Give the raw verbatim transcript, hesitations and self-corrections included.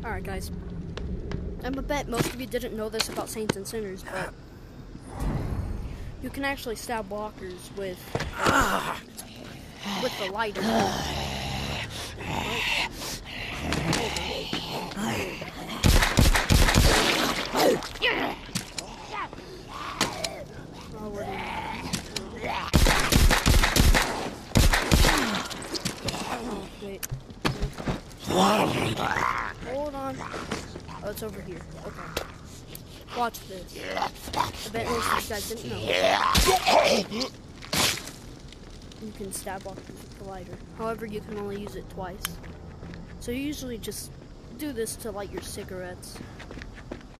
Alright, guys. I bet most of you didn't know this about Saints and Sinners, but you can actually stab walkers with uh, with the lighter. Oh, we're doing oh, wait. Hold on. Oh, it's over here. Okay. Watch this. I bet most of you guys didn't know. You can stab walkers with the lighter. However, you can only use it twice. So you usually just do this to light your cigarettes.